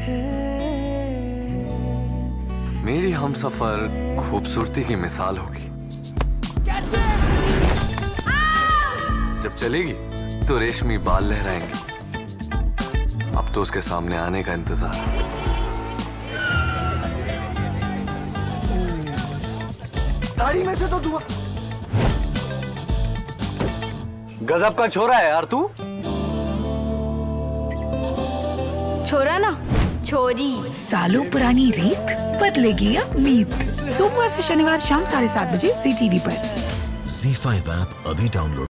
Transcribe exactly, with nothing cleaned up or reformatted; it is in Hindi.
मेरी हमसफर खूबसूरती की मिसाल होगी। जब चलेगी तो रेशमी बाल लहराएंगे। अब तो उसके सामने आने का इंतजार है। दाढ़ी में से तो धुआं। गजब का छोरा है यार तू। छोरा ना, छोरी। सालों पुरानी रीत बदलेगी अब मीत। सोमवार से शनिवार शाम साढ़े सात बजे ज़ी टीवी पर। ज़ी फाइव ऐप अभी डाउनलोड